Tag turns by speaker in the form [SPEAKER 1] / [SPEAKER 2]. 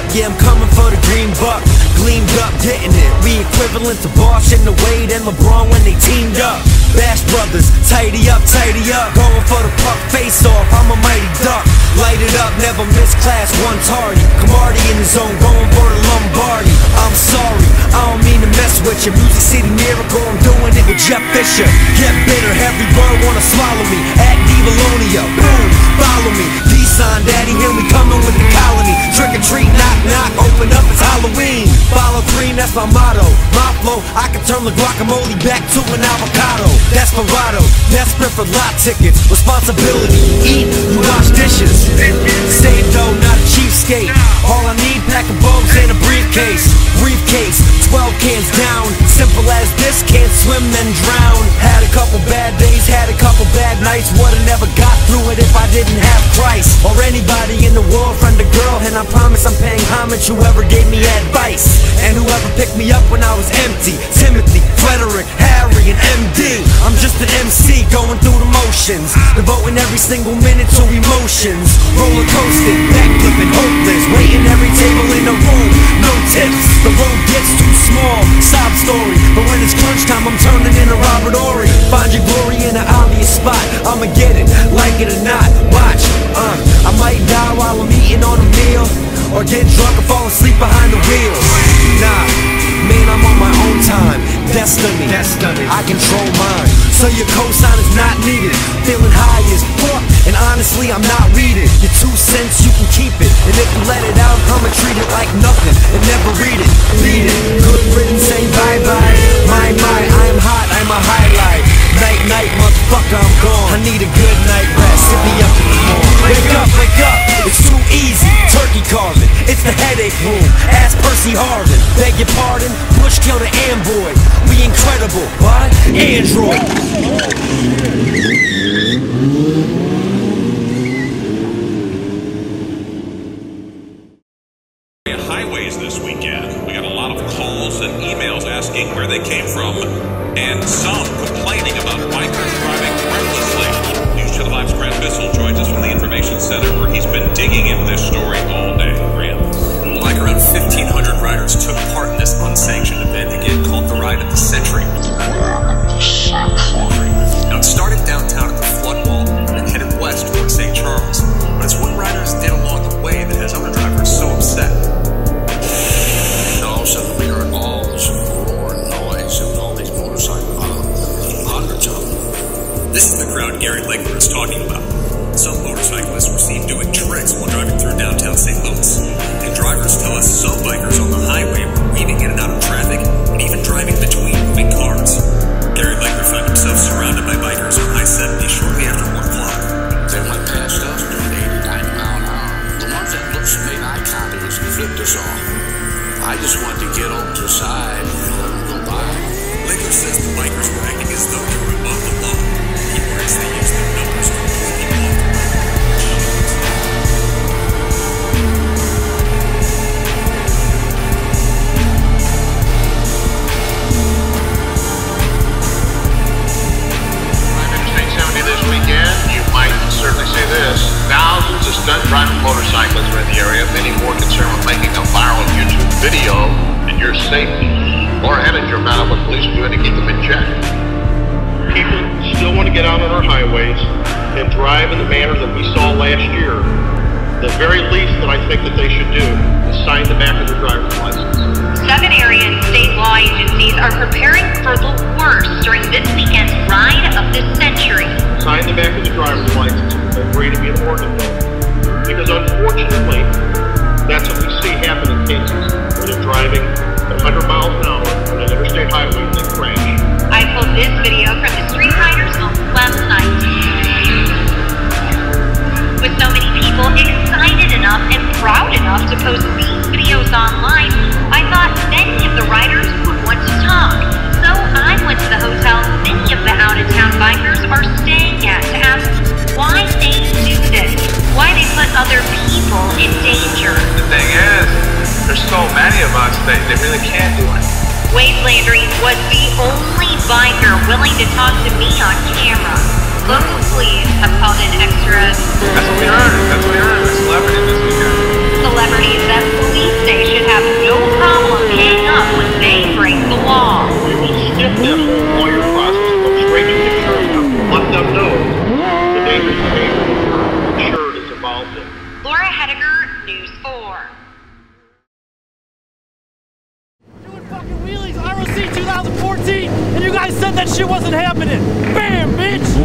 [SPEAKER 1] up, yeah, I'm coming for the green buck. Gleamed up, getting it. We equivalent to Bosch and the Wade and LeBron when they teamed up. Bash brothers, tidy up, tidy up. Going for the puck face off, I'm a mighty duck. Light it up, never miss class, one tardy. Camardi in the zone, going for the Lombardi. I'm sorry, I don't mean to mess with you. Music City Miracle, I'm doing it with Jeff Fisher. Get bitter, every word wanna swallow me. At Devalonia, boom, follow me. D-sign, daddy, here we coming with the colony. Trick or treat, knock, knock, open up, it's Halloween. Follow green, that's my motto. My flow, I can turn the guacamole back to an avocado. Desperado, desperate for lot tickets. Responsibility, eat, you wash dishes. Save dough, not a cheapskate. All I need, pack of bows and a briefcase. Briefcase, 12 cans down. Simple as this, can't swim then drown. Had a couple bad days, had a couple bad nights. Would've never got through it if I didn't have Christ or anybody in the world, friend or girl. And I promise I'm paying homage whoever gave me advice and whoever picked me up when I was empty. Timothy, Frederick, Harry, and MD. I'm just an MC going through the motions, devoting every single minute to emotions. Roller coasting, backflipping, hopeless, waiting every table in the room, no tips. The road gets too small, sob story. But when it's crunch time, I'm turning into Robert Horry. Find your glory in an obvious spot. I'ma get it, like it or not. Watch, I might die while I'm eating on a meal, or get drunk and fall asleep behind the wheel. Nah, man, I'm on my own time. Destiny, I control mine. So your cosign is not needed. Feeling high as fuck, and honestly, I'm not reading. Your 2 cents, you can keep it. And if you let it out, I'ma treat it like nothing and never read it. Beat it, good riddance, say bye-bye. My, I am hot, I'm a highlight. Night, night, motherfucker, I'm gone. I need a good night rest, hit me up in the morning. Wake up, it's too easy. Turkey carving, it's the headache room. Ask Percy Harvin, beg your pardon. Bush kill the Amboy, we incredible, what? Android.
[SPEAKER 2] Highways this weekend. We got a lot of calls and emails asking where they came from, and some complaining about bikers driving recklessly. News Channel 5's Grant Bissell joins us from the Information Center, where he's been digging into this story all day. Grant.
[SPEAKER 3] Like around 1,500 riders took part in this unsanctioned event, again called the Ride of the Century. Now it started downtown at the flood wall and headed west towards St. Charles, but it's what riders did along the way that has other drivers so upset.
[SPEAKER 4] And all of a sudden we heard all this roaring noise and all these motorcycles, hundreds of them.
[SPEAKER 3] This is the crowd Gary Lakeler is talking about. Some motorcyclists were seen doing tricks while driving through downtown St. Louis. And drivers tell us some bikers on the highway were weaving in and out of traffic and even driving between moving cars. Gary Lakeler found himself surrounded by bikers on I-70 shortly after 1 o'clock.
[SPEAKER 4] They went past us doing 80, 90 mile an hour. The ones that looked made eye contact with us and flipped us off. I just wanted to get over to the side and let them go by.
[SPEAKER 3] Lakeler says the bikers were acting as though they were above the law. He worries they used their numbers completely off the road.
[SPEAKER 5] This weekend, you might certainly say this: thousands of stunt driving motorcyclists are in the area, many more concerned with making a viral YouTube video and your safety, or having your battle with police doing to keep them in check. People still want to get out on our highways and drive in the manner that we saw last year. The very least that I think that they should do is sign the back of their driver's license.
[SPEAKER 6] 7 area and state law agencies are preparing for the worst during this weekend's Ride of the Century.
[SPEAKER 5] Sign the back of the driver's license and agree to be an organ donor. Because unfortunately, that's what we see happen in cases where they're driving at 100 miles an hour on an interstate highway and they crash.
[SPEAKER 6] I pulled this video from the Streetfighterz website. With so many people excited enough and proud enough to post these videos online, I thought many of the riders would want to talk. So I went to the hotel many of the out-of-town bikers are staying at to ask why they do this, why they put other people in danger.
[SPEAKER 7] The thing is, there's so many of us that they really can't do it.
[SPEAKER 6] Wade Landry was the only biker willing to talk to me on camera. Local police have called in extras.
[SPEAKER 7] That's what we heard. That's what we heard. A celebrity this weekend.
[SPEAKER 6] The celebrities that police say should have no problem paying up when they break the law.
[SPEAKER 5] We will skip that whole lawyer process, go straight to the insurance company, let them know the dangerous behavior your insured is involved in.
[SPEAKER 6] Laura Hediger, News 4.
[SPEAKER 8] Doing fucking wheelies, ROC 2014, and you guys said that shit wasn't happening. Bam, bitch!